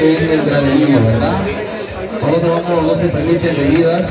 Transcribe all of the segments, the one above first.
en el graderío, ¿verdad? Por otro lado, no se permiten bebidas,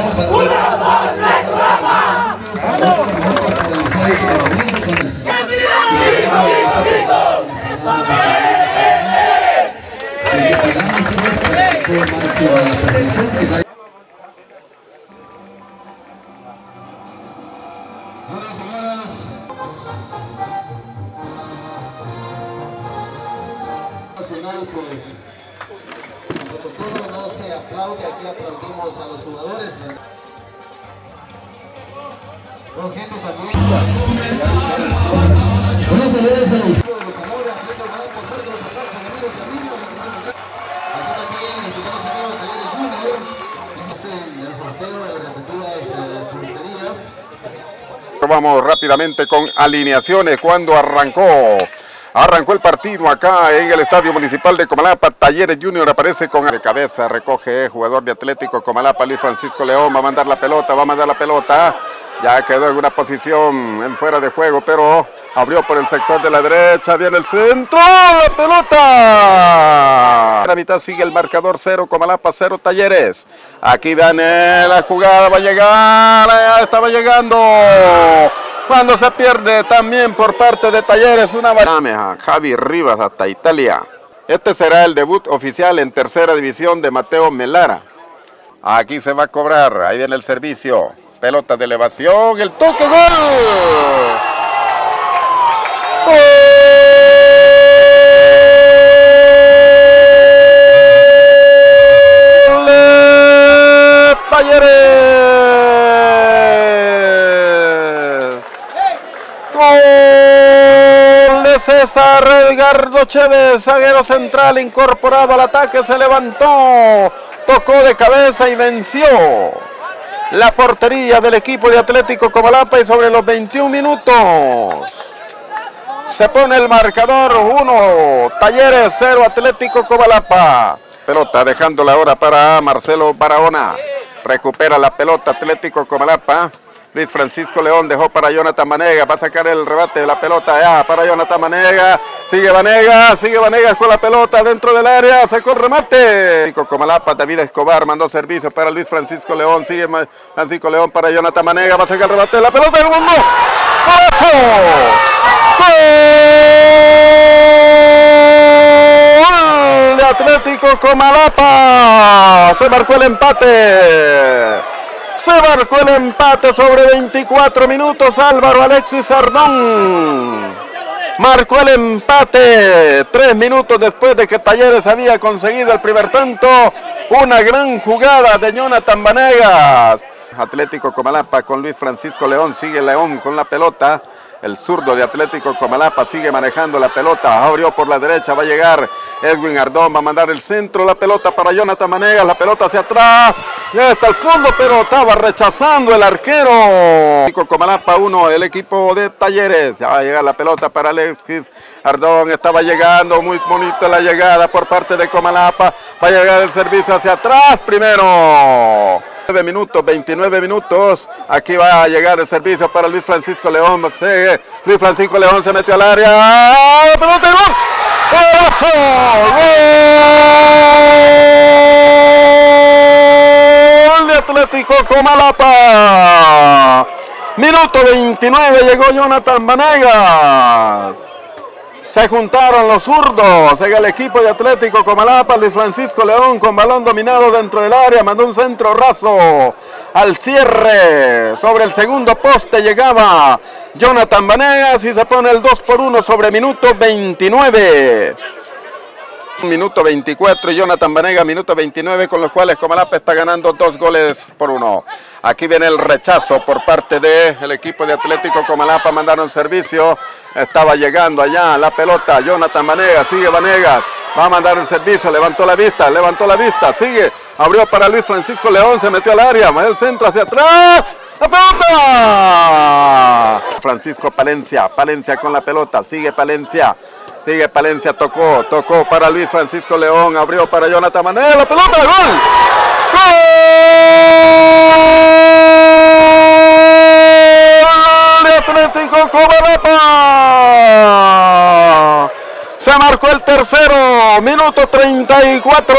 pues el protocolo no se aplaude, aquí aplaudimos a los jugadores. Con gente también. Buenas tardes de los amores, haciendo gran por de los amigos y amigos. Aquí también estamos amigos Talleres Junior. Este es el sorteo de las respectivas porterías. Vamos rápidamente con alineaciones cuando arrancó el partido acá en el Estadio Municipal de Comalapa. Talleres Junior aparece con de cabeza, recoge jugador de Atlético Comalapa, Luis Francisco León, va a mandar la pelota, ya quedó en una posición en fuera de juego, pero abrió por el sector de la derecha, viene el centro, la pelota. A la mitad sigue el marcador 0, Comalapa 0, Talleres. Aquí viene la jugada, va a llegar, ya estaba llegando. Cuando se pierde también por parte de Talleres una a Javi Rivas hasta Italia. Este será el debut oficial en tercera división de Mateo Melara. Aquí se va a cobrar, ahí viene el servicio. Pelota de elevación, el toque, ¡gol! ¡Gol de Talleres! ¡Gol de César Edgardo Chévez, zaguero central incorporado al ataque, se levantó, tocó de cabeza y venció la portería del equipo de Atlético Comalapa, y sobre los 21 minutos se pone el marcador 1, Talleres 0, Atlético Comalapa. Pelota dejándola ahora para Marcelo Barahona, recupera la pelota Atlético Comalapa. Luis Francisco León dejó para Jonathan Vanegas, va a sacar el rebate de la pelota ya para Jonathan Vanegas, sigue Vanegas con la pelota dentro del área, sacó el remate. Comalapa, David Escobar mandó servicio para Luis Francisco León, sigue Francisco León para Jonathan Vanegas, va a sacar el rebate de la pelota del mundo. ¡Golazo! ¡Gol de Atlético Comalapa! Se marcó el empate. Sobre 24 minutos, Álvaro Alexis Ardón marcó el empate 3 minutos después de que Talleres había conseguido el primer tanto. Una gran jugada de Jonathan Vanegas. Atlético Comalapa con Luis Francisco León, sigue León con la pelota. El zurdo de Atlético Comalapa sigue manejando la pelota, abrió por la derecha, va a llegar Edwin Ardón, va a mandar el centro, la pelota para Jonathan Vanegas, la pelota hacia atrás, ya está el fondo, pero estaba rechazando el arquero. Atlético Comalapa 1, el equipo de Talleres, ya va a llegar la pelota para Alexis Ardón, estaba llegando, muy bonita la llegada por parte de Comalapa, va a llegar el servicio hacia atrás primero. 29 minutos, aquí va a llegar el servicio para Luis Francisco León, Luis Francisco León se metió al área, pelota y gol, gol de Atlético Comalapa, minuto 29, llegó Jonathan Vanegas. Se juntaron los zurdos en el equipo de Atlético Comalapa. Luis Francisco León con balón dominado dentro del área, mandó un centro raso al cierre. Sobre el segundo poste llegaba Jonathan Vanegas y se pone el 2-1 sobre minuto 29. Minuto 24 y Jonathan Vanegas, minuto 29, con los cuales Comalapa está ganando 2-1. Aquí viene el rechazo por parte del equipo de Atlético Comalapa, mandaron servicio, estaba llegando allá la pelota, Jonathan Vanegas, sigue Vanegas, va a mandar el servicio, levantó la vista, sigue, abrió para Luis Francisco León, se metió al área, el centro hacia atrás, ¡la pelota! Francisco Palencia con la pelota, sigue Palencia, tocó para Luis Francisco León, abrió para Jonathan Vanegas, la pelota, ¡gol! ¡Gol de Atlético Comalapa! Se marcó el tercero, minuto minuto 34.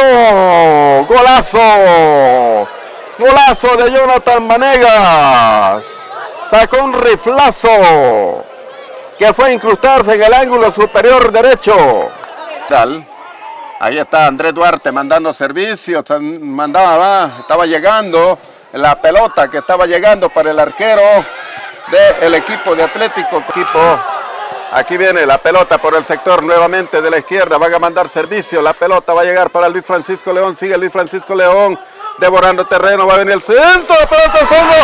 Golazo. Golazo de Jonathan Vanegas. Sacó un riflazo que fue a incrustarse en el ángulo superior derecho. Ahí está Andrés Duarte mandando servicio. Estaba llegando la pelota que estaba llegando para el arquero del equipo de Atlético. Aquí viene la pelota por el sector nuevamente de la izquierda. Van a mandar servicio. La pelota va a llegar para Luis Francisco León. Sigue Luis Francisco León devorando terreno. Va a venir el centro. La pelota al fondo.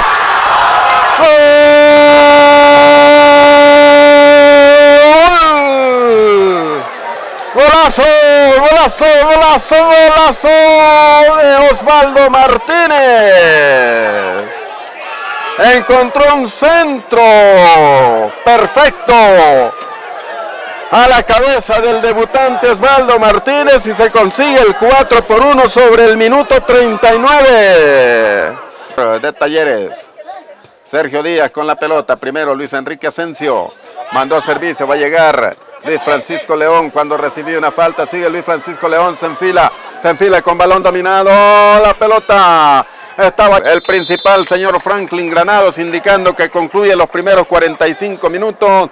¡Gol! ¡Golazo! ¡Golazo! ¡Golazo! ¡Golazo! De Osvaldo Martínez. Encontró un centro perfecto a la cabeza del debutante Osvaldo Martínez y se consigue el 4-1 sobre el minuto 39 de Talleres. Sergio Díaz con la pelota, primero Luis Enrique Asensio, mandó servicio, va a llegar Luis Francisco León cuando recibió una falta, sigue Luis Francisco León, se enfila con balón dominado, la pelota. Estaba el principal, señor Franklin Granados, indicando que concluye los primeros 45 minutos.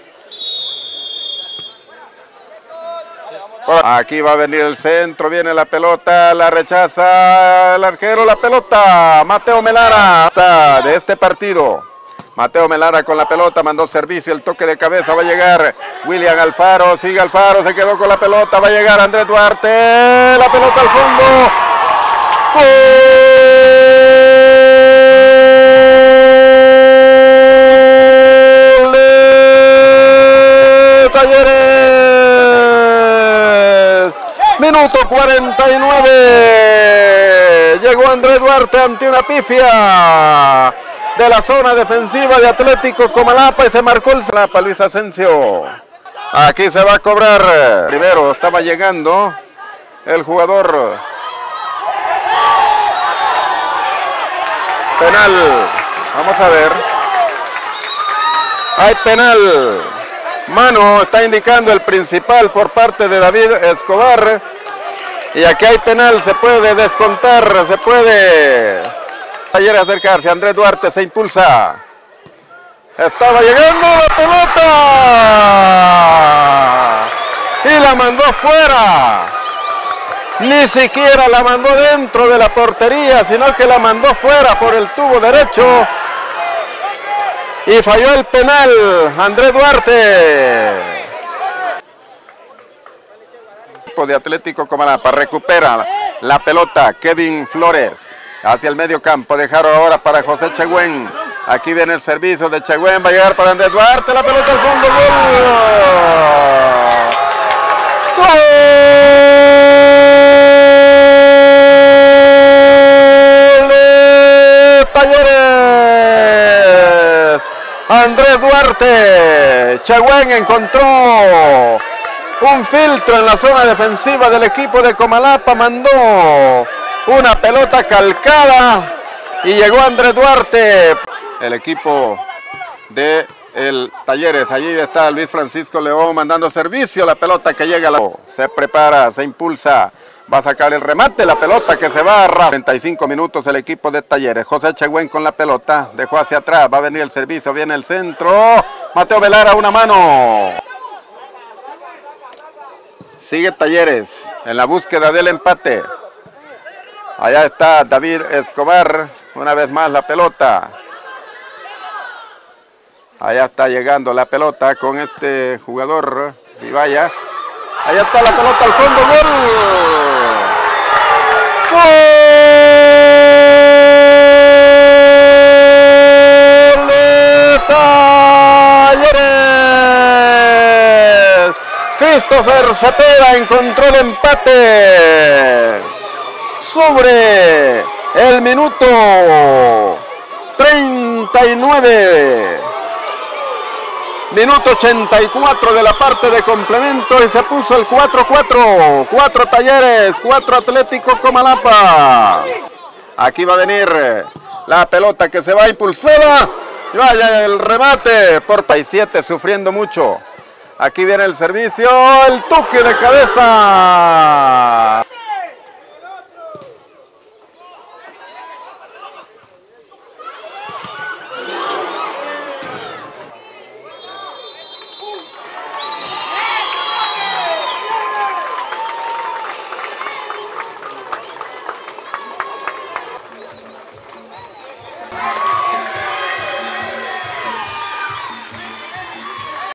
Aquí va a venir el centro, viene la pelota, la rechaza el arquero, la pelota. Mateo Melara de este partido. Mateo Melara con la pelota, mandó servicio, el toque de cabeza, va a llegar William Alfaro, sigue Alfaro, se quedó con la pelota, va a llegar Andrés Duarte, la pelota al fondo. ¡Gol! Talleres, minuto 49, llegó Andrés Duarte ante una pifia de la zona defensiva de Atlético Comalapa y se marcó el Comalapa. Luis Asensio, aquí se va a cobrar, primero estaba llegando el jugador. Penal, vamos a ver, hay penal. Mano está indicando el principal por parte de David Escobar. Y aquí hay penal, se puede descontar, se puede. Ayer acercarse, Andrés Duarte se impulsa. Estaba llegando la pelota. Y la mandó fuera. Ni siquiera la mandó dentro de la portería, sino que la mandó fuera por el tubo derecho. Y falló el penal, Andrés Duarte. De Atlético Comalapa recupera la pelota, Kevin Flores hacia el medio campo, dejaron ahora para José Chegüén. Aquí viene el servicio de Chegüén, va a llegar para Andrés Duarte, la pelota al fondo, gol. ¡Gol! Talleres. Andrés Duarte, Chegüén encontró un filtro en la zona defensiva del equipo de Comalapa, mandó una pelota calcada y llegó Andrés Duarte. El equipo de el Talleres, allí está Luis Francisco León mandando servicio, la pelota que llega, se prepara, se impulsa, va a sacar el remate, la pelota que se va a 35 minutos el equipo de Talleres. José Chegüén con la pelota, dejó hacia atrás, va a venir el servicio, viene el centro, Mateo Velara, una mano. Sigue Talleres en la búsqueda del empate. Allá está David Escobar, una vez más la pelota. Allá está llegando la pelota con este jugador, Vivaya. Allá está la pelota al fondo, gol. ¡Gol de Talleres! Christopher Cepeda encontró el empate sobre el minuto 39. Minuto 84 de la parte de complemento y se puso el 4-4. 4 Talleres, 4 Atlético Comalapa. Aquí va a venir la pelota que se va impulsada. Y vaya el remate por 7 sufriendo mucho. Aquí viene el servicio, el toque de cabeza.